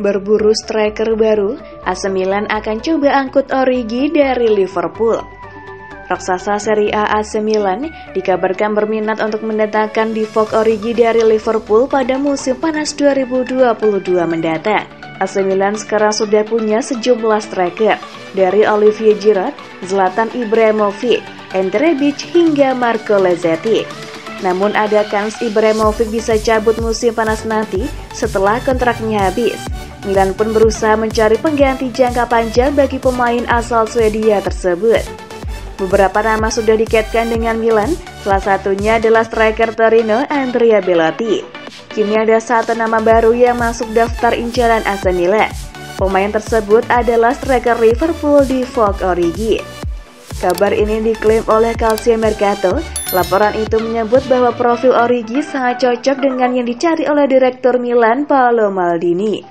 Berburu striker baru, AC Milan akan coba angkut Origi dari Liverpool. Raksasa Serie A AC Milan dikabarkan berminat untuk mendatangkan Divock Origi dari Liverpool pada musim panas 2022 mendatang. AC Milan sekarang sudah punya sejumlah striker, dari Olivier Giroud, Zlatan Ibrahimovic, Ante Rebic hingga Marco Lazzetti. Namun ada kans Ibrahimovic bisa cabut musim panas nanti setelah kontraknya habis. Milan pun berusaha mencari pengganti jangka panjang bagi pemain asal Swedia tersebut. Beberapa nama sudah dikaitkan dengan Milan, salah satunya adalah striker Torino Andrea Belotti. Kini ada satu nama baru yang masuk daftar incaran AC Milan. Pemain tersebut adalah striker Liverpool Divock Origi. Kabar ini diklaim oleh Calcio Mercato. Laporan itu menyebut bahwa profil Origi sangat cocok dengan yang dicari oleh direktur Milan Paolo Maldini.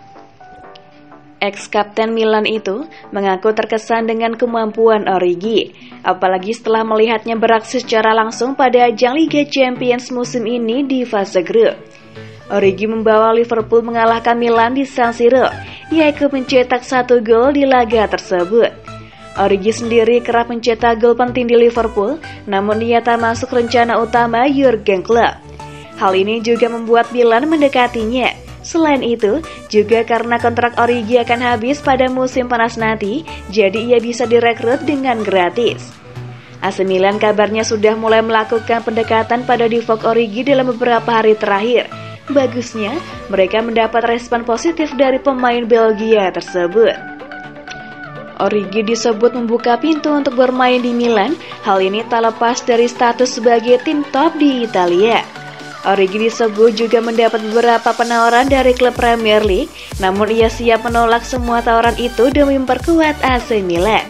Ex-kapten Milan itu mengaku terkesan dengan kemampuan Origi, apalagi setelah melihatnya beraksi secara langsung pada ajang Liga Champions musim ini di fase grup. Origi membawa Liverpool mengalahkan Milan di San Siro, yaitu mencetak 1 gol di laga tersebut. Origi sendiri kerap mencetak gol penting di Liverpool, namun ia tak masuk rencana utama Jurgen Klopp. Hal ini juga membuat Milan mendekatinya. Selain itu, juga karena kontrak Origi akan habis pada musim panas nanti, jadi ia bisa direkrut dengan gratis. AC Milan kabarnya sudah mulai melakukan pendekatan pada Divock Origi dalam beberapa hari terakhir. Bagusnya, mereka mendapat respon positif dari pemain Belgia tersebut. Origi disebut membuka pintu untuk bermain di Milan. Hal ini tak lepas dari status sebagai tim top di Italia. Origi disebut juga mendapat beberapa penawaran dari klub Premier League, namun ia siap menolak semua tawaran itu demi memperkuat AC Milan.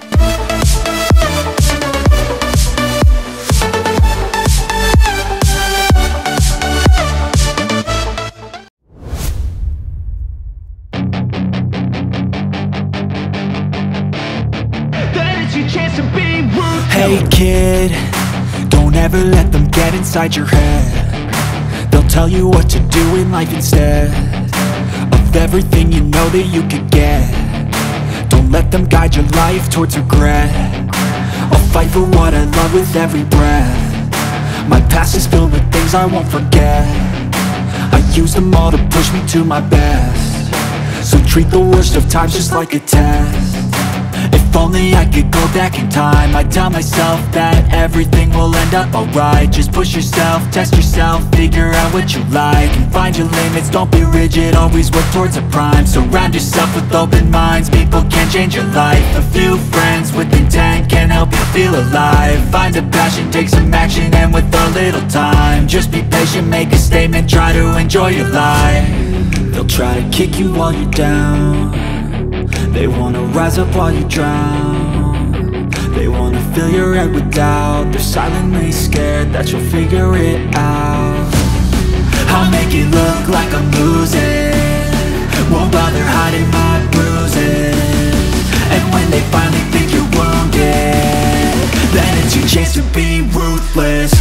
Hey kid, don't ever let them get inside your head. They'll tell you what to do in life instead of everything you know that you could get. Don't let them guide your life towards regret. I'll fight for what I love with every breath. My past is filled with things I won't forget. I use them all to push me to my best. So treat the worst of times just like a test. If only I could go back in time, I'd tell myself that everything will end up alright. Just push yourself, test yourself, figure out what you like, and find your limits, don't be rigid, always work towards a prime. Surround yourself with open minds, people can change your life. A few friends with intent can help you feel alive. Find a passion, take some action, and with a little time, just be patient, make a statement, try to enjoy your life. They'll try to kick you while you're down. They wanna rise up while you drown. They wanna fill your head with doubt. They're silently scared that you'll figure it out. I'll make it look like I'm losing, won't bother hiding my bruises. And when they finally think you're wounded, then it's your chance to be ruthless.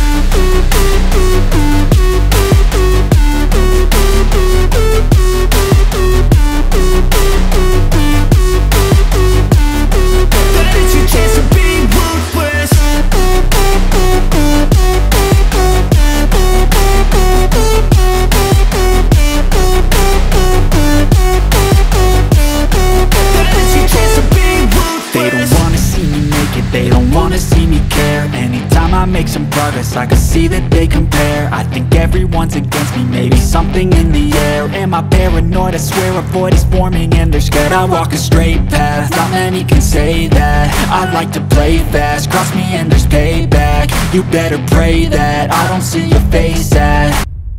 I can see that they compare. I think everyone's against me, maybe something in the air. Am I paranoid? I swear a void is forming and they're scared. I walk a straight path, not many can say that. I like to play fast, cross me and there's payback. You better pray that I don't see your face at.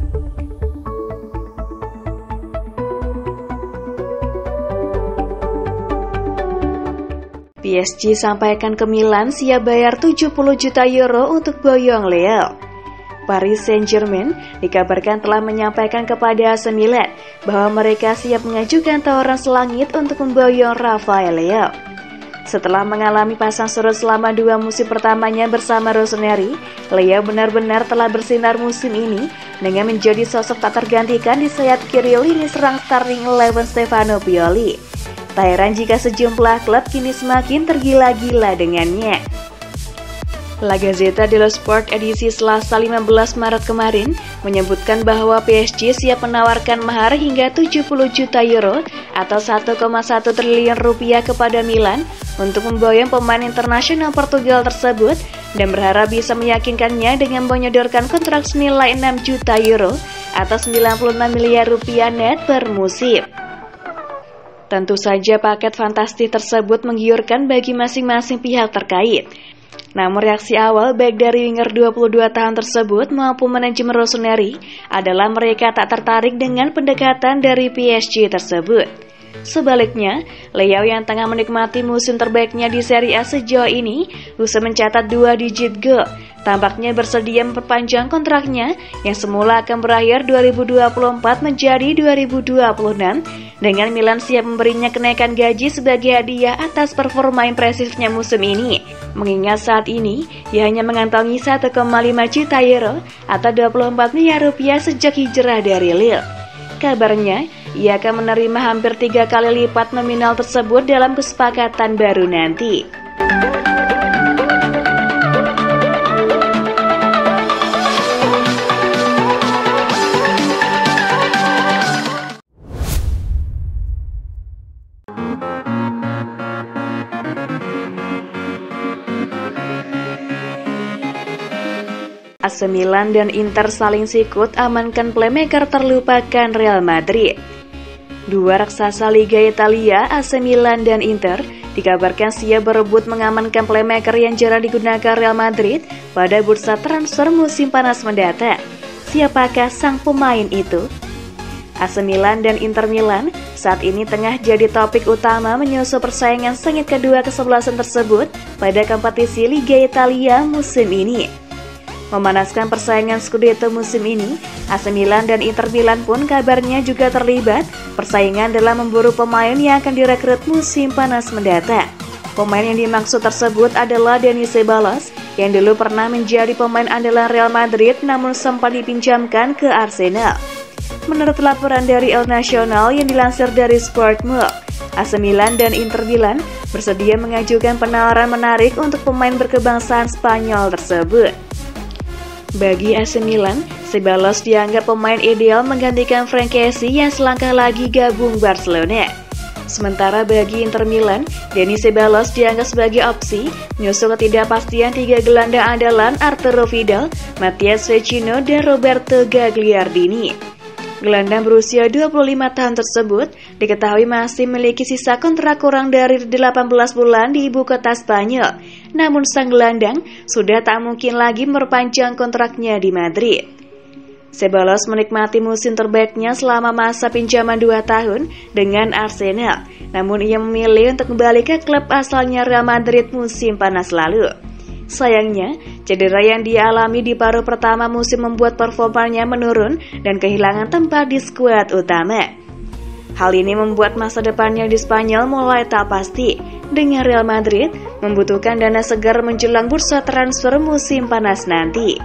PSG sampaikan ke Milan siap bayar 70 juta euro untuk boyong Leo. Paris Saint-Germain dikabarkan telah menyampaikan kepada AC Milan bahwa mereka siap mengajukan tawaran selangit untuk memboyong Rafael Leo. Setelah mengalami pasang surut selama 2 musim pertamanya bersama Rossoneri, Leo benar-benar telah bersinar musim ini dengan menjadi sosok tak tergantikan di sayap kiri lini serang starting 11 Stefano Pioli. Tak heran jika sejumlah klub kini semakin tergila-gila dengannya. La Gazzetta dello Sport edisi Selasa 15 Maret kemarin menyebutkan bahwa PSG siap menawarkan mahar hingga 70 juta euro atau 1,1 triliun rupiah kepada Milan untuk memboyong pemain internasional Portugal tersebut dan berharap bisa meyakinkannya dengan menyodorkan kontrak senilai 6 juta euro atau 96 miliar rupiah net per musim. Tentu saja paket fantastis tersebut menggiurkan bagi masing-masing pihak terkait. Namun reaksi awal baik dari winger 22 tahun tersebut maupun manajemen Rossoneri adalah mereka tak tertarik dengan pendekatan dari PSG tersebut. Sebaliknya, Leo yang tengah menikmati musim terbaiknya di Serie A sejauh ini, usai mencatat 2 digit gol, tampaknya bersedia memperpanjang kontraknya yang semula akan berakhir 2024 menjadi 2026, dengan Milan siap memberinya kenaikan gaji sebagai hadiah atas performa impresifnya musim ini. Mengingat saat ini, ia hanya mengantongi 1,5 juta euro atau 24 miliar rupiah sejak hijrah dari Lille. Kabarnya, ia akan menerima hampir 3 kali lipat nominal tersebut dalam kesepakatan baru nanti. AC Milan dan Inter saling sikut amankan playmaker terlupakan Real Madrid. Dua raksasa Liga Italia, AC Milan dan Inter, dikabarkan siap berebut mengamankan playmaker yang jarang digunakan Real Madrid pada bursa transfer musim panas mendatang. Siapakah sang pemain itu? AC Milan dan Inter Milan saat ini tengah jadi topik utama menyusul persaingan sengit kedua kesebelasan tersebut pada kompetisi Liga Italia musim ini. Memanaskan persaingan Scudetto musim ini, AC Milan dan Inter Milan pun kabarnya juga terlibat persaingan dalam memburu pemain yang akan direkrut musim panas mendatang. Pemain yang dimaksud tersebut adalah Denis Ceballos yang dulu pernah menjadi pemain andalan Real Madrid namun sempat dipinjamkan ke Arsenal. Menurut laporan dari El Nacional yang dilansir dari Sportmul, AC Milan dan Inter Milan bersedia mengajukan penawaran menarik untuk pemain berkebangsaan Spanyol tersebut. Bagi AC Milan, Ceballos dianggap pemain ideal menggantikan Frank Kessie yang selangkah lagi gabung Barcelona. Sementara bagi Inter Milan, Denis Ceballos dianggap sebagai opsi, menyusul ketidakpastian 3 gelandang andalan Arturo Vidal, Matías Vecino, dan Roberto Gagliardini. Gelandang berusia 25 tahun tersebut diketahui masih memiliki sisa kontrak kurang dari 18 bulan di ibu kota Spanyol. Namun sang gelandang sudah tak mungkin lagi memperpanjang kontraknya di Madrid. Ceballos menikmati musim terbaiknya selama masa pinjaman 2 tahun dengan Arsenal. Namun ia memilih untuk kembali ke klub asalnya Real Madrid musim panas lalu. Sayangnya, cedera yang dia alami di paruh pertama musim membuat performanya menurun dan kehilangan tempat di skuad utama. Hal ini membuat masa depannya di Spanyol mulai tak pasti, dengan Real Madrid membutuhkan dana segar menjelang bursa transfer musim panas nanti.